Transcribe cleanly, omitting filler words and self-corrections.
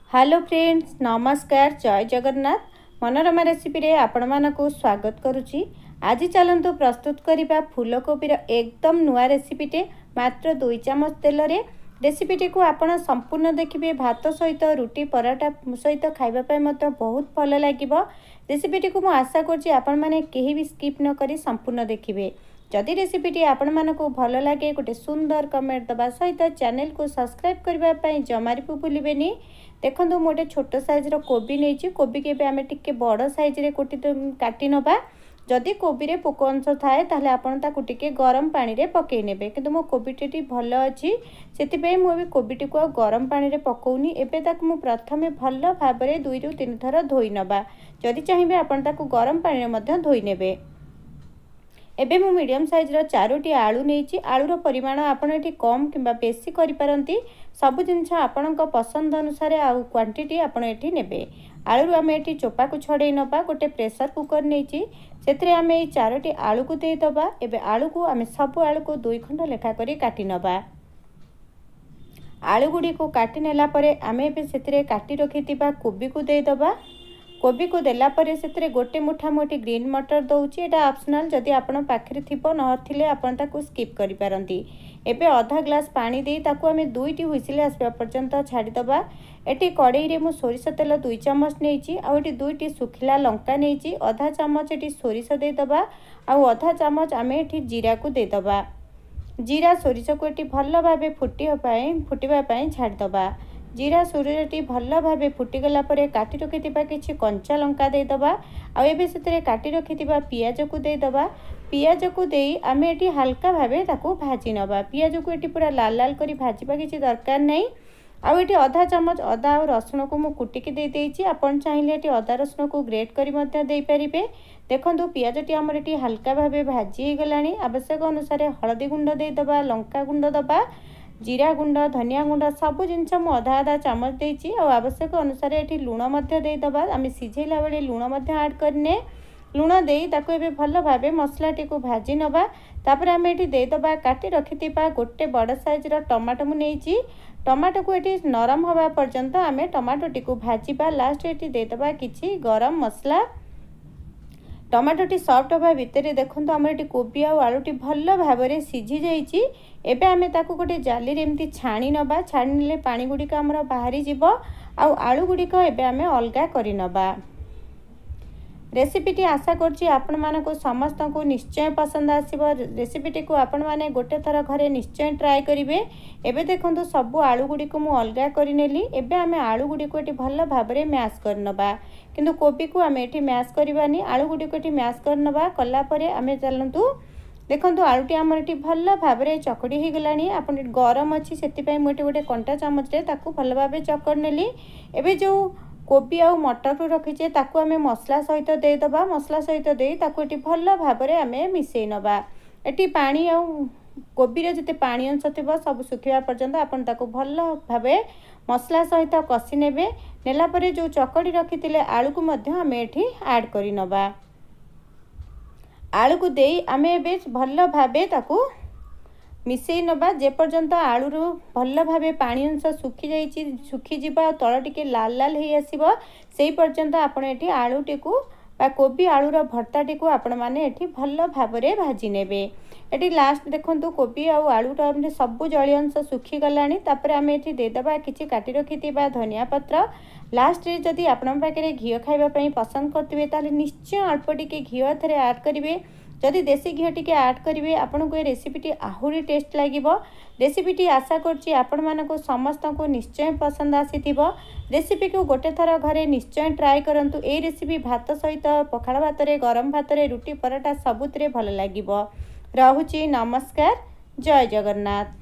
Hello friends, नमस्कार। जय Jagannath. Manorama recipe रे आपण मानकु स्वागत करुची। आज चलंतु प्रस्तुत करिबा फूलकोबीर एकदम नुआ रेसिपीटे। मात्र 2 चमच तेल रे रेसिपीटी को आपण संपूर्ण देखिबे। भात सहित रुटी पराठा सहित खाइबा पय मत बहुत भल लागिबो। रेसिपीटी को मु आशा करची आपण माने केही भी स्किप न करी संपूर्ण देखिबे। जदि रेसिपीटी आपण मानकु भल लागे गोटे सुंदर कमेंट दबा सहित चैनल को सब्सक्राइब करबा पय जमारी भी भूलिबेनी। देखो मोटे छोट साइज कोबी नहीं, कोबी के आम टे बड़ साइज रे काटी नबा। जदि कोबी रे पोक अंश थाए ताहले आपण ताकु टिके गरम पानी रे पकई नेबे। किंतु मो कोबीटी भल अच्छी से मुझे कोबीटी को गरम पानी रे पकाउनी। एबे ताकु मु प्रथमे भल भाव में 2 ରୁ 3 थर धोई नबा। जदि चाहिए आपण ताकु गरम पानी रे मध्य धोई नेबे। एबे मु मीडियम साइज रो 4टी आलू नहीं। आलूर परिमाण आपण एटी कम किंबा बेसी करि पारंती। सब जिनछ आपणक पसंद अनुसार आउ क्वांटिटी आपण एटी नेबे। आलू आम एटी चोपा को छड़े नबा। गोटे प्रेशर कुकर नहीं, से आम 4टी आलू को दे दबा। एबे आलू को आम सब आलू को 2 खंड लेखा करी काटी नबा। आलू गुडी को काटी नेला परे आम एबे सेतिरे काटी रखितिबा कोबी को दे दबा। कोबी को देला परे सेतिरे गोटे मुठा मोटी ग्रीन मटर दउची। एटा ऑप्शनल, जदि आपण पाखरे थिबो नथिले आपण ताकू स्किप करि पारंती। एबे आधा ग्लास पानी दे ताकू आमे 2टी हुइसिल आसबा पर्यंत छाड़ी दबा। एटी कड़ाई रे मु सोरिष तेल 2 चमच नेची। आ एटी 2टी सुखिला लंका नेची। आधा चमच एटी सोरिष दे दबा। आ आधा चमच आमे एटी जीरा को दे दबा। जीरा सोरिष को एटी भल भाबे फुटिबा पई छाड़ी दबा। जीरा सोरिषटी भल भाबे फुटिगला परे काटी रखिथिबा किछि कंचा लंका दे दबा। आ एबे सेतरे काटी रखिथिबा पियाज को दे दबा। पियाज को देई आमे एटी हल्का भाबे ताको भाजी नबा। पियाज को एटी पूरा लाल लाल करी भाजीबा किछि दरकार नै। आ एटी आधा चमच अदा और रसुण को मु कुटिकी दे देइछि। आपण चाहिले एटी अदा रसुण को ग्रेट करी मध्य देई परिबे। देखंतु पियाजटी हमर एटी हल्का भाबे भाजी हे गलानी। आवश्यक अनुसार हळदी गुंड दे दबा, लंका गुंड दबा, जीरा गुंड, धनिया गुंड सब जिनछ मु आधा आधा चमच देइछि। आ आवश्यक अनुसार एटी लूण मध्य दे दबा। आमे सिझेला बेले लूण मध्य ऐड करने। लूण देई ताको एबे भल भाबे मसलाटी को भाजी नबा। तापर आमे एटी दे दबा काटी रखितिबा गोटे बड़ साइज रो टमाटो मु नेइछि। टमाटो को एटी नरम होबा पर्यंत आमे टमाटोटी को भाजीबा। लास्ट एटी दे दबा किछि गरम मसला। टमाटोटी सॉफ्ट होबा भितरे देखंतु हमर एटी कोबी आ आलूटी भल भाबरे सिझी जाइछि। एबे आमे ताकू गोटे जाली रे एमती छाणी नबा। छाणीले पानी गुडिका हमर बाहरी जिवो। आ आलू गुडिका एबे आमे अलगा करि नबा। रेसिपीटी आशा करछि आपण मानको समस्त को निश्चय पसंद आसीबो। रेसिपीटी को आपण माने गोटे थर घरे निश्चय ट्राई करिवे। एबे देखंतु सब आलू गुडी को मु अलगा करि नेली। एबे आमे आलू गुडी को एटी भल भाबरे मैश कर नबा। किंतु कोबी को आमे एटी मैश करिबानी। आलू गुडी को एटी मैश कर नबा। कला परे आमे चलंतु देखंतु आलूटी हमर एटी भल भाबरे चकड़ी हे गलानी। आपण गरम अछि सेति पय मोटे गोटे कंटा चामच रे ताकू भल भाबे चकड़ नेली। एबे जो कोबी आ मटर को रखीचे ताकू आमे मसला सहित दे दबा। मसला सहित दे ताकू एटी भल भाबरे आमे मिसई नबा। एटी पानी आ कोबी रे जते पानी अंश थिबो सब सुखिबा पर्यंत आपण ताकू भल भाबे मसला सहित कसी नेबे। नेला परे जो चकड़ी रखितिले आलू को मध्य आमे एठी ऐड करि नबा। आलू को देई आमे एबे भल भाबे ताकू मिसई नबा। जे पर्यंत आलू रो भल भाबे पानी अंश सुखी जाइछि, सुखी जिबा तळ टिके लाल लाल हे आसीबो। सेही पर्यंत आपण एठी आलूटी को बा कोबी आलू रो भर्ताटी को आपण माने एठी भल भाबरे भाजी नेबे। एठी लास्ट देखंतु कोबी आ आलू रो हमने सब जळी अंश सुखी गलानी। तापर आमे एठी दे दबा किछि काटी रखितिबा धनिया पत्र। लास्ट रे जदि आपण पाखरे घियो खाइबा पई पसंद करथिबे ताले निश्चय अल्प टिके घियो थरे ऐड करिवे। जदि देसी घी टिके ऐड करिवे आपन को रेसिपीटी आहुरी टेस्ट लागिबो। रेसिपीटी आशा करछि आपण मानको समस्त को निश्चय पसंद आसीथिबो। रेसिपी को गोटे थर घरे निश्चय ट्राई करंतु। ए रेसिपी भात सहित पखाळ भात रे, गरम भात रे, रुटी पराठा सबुतरे भल लागिबो। रहुछि नमस्कार। जय जगन्नाथ।